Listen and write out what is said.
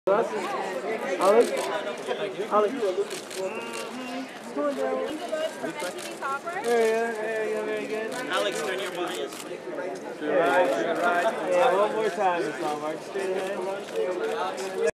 Alex? Alex? Come on down. Very good. Alex, turn your bias. Right. Yeah, one more time, Miss Hallmark. Straight ahead.